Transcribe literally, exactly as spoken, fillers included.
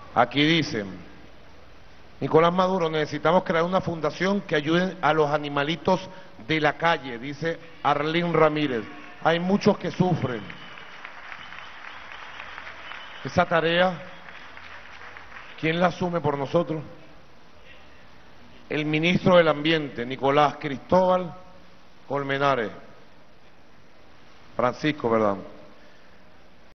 Aquí dicen, Nicolás Maduro, necesitamos crear una fundación que ayude a los animalitos de la calle, dice Arlín Ramírez. Hay muchos que sufren. Esa tarea, ¿quién la asume por nosotros? El ministro del Ambiente, Nicolás Cristóbal Colmenares. Francisco, ¿verdad?